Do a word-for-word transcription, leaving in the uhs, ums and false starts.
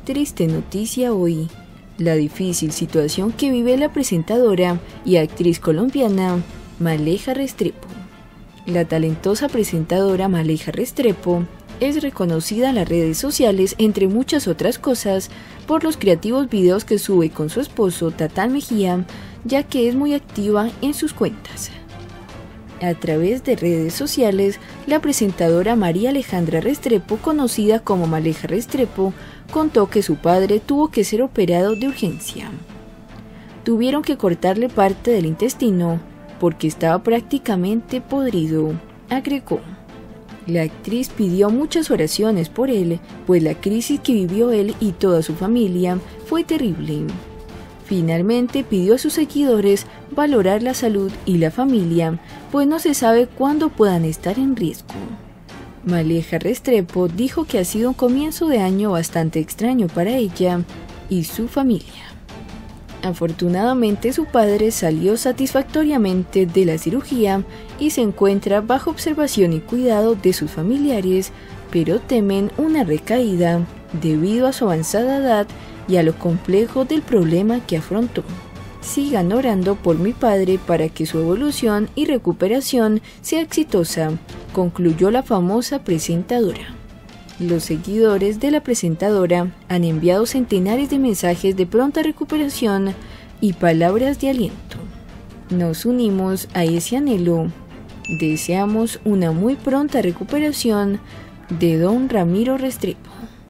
Triste noticia hoy. La difícil situación que vive la presentadora y actriz colombiana Maleja Restrepo. La talentosa presentadora Maleja Restrepo es reconocida en las redes sociales, entre muchas otras cosas, por los creativos videos que sube con su esposo Tatán Mejía, ya que es muy activa en sus cuentas. A través de redes sociales, la presentadora María Alejandra Restrepo, conocida como Maleja Restrepo, contó que su padre tuvo que ser operado de urgencia. Tuvieron que cortarle parte del intestino porque estaba prácticamente podrido, agregó. La actriz pidió muchas oraciones por él, pues la crisis que vivió él y toda su familia fue terrible. Finalmente pidió a sus seguidores valorar la salud y la familia, pues no se sabe cuándo puedan estar en riesgo. Maleja Restrepo dijo que ha sido un comienzo de año bastante extraño para ella y su familia. Afortunadamente, su padre salió satisfactoriamente de la cirugía y se encuentra bajo observación y cuidado de sus familiares, pero temen una recaída debido a su avanzada edad y a lo complejo del problema que afrontó. Sigan orando por mi padre para que su evolución y recuperación sea exitosa, concluyó la famosa presentadora. Los seguidores de la presentadora han enviado centenares de mensajes de pronta recuperación y palabras de aliento. Nos unimos a ese anhelo. Deseamos una muy pronta recuperación de don Ramiro Restrepo.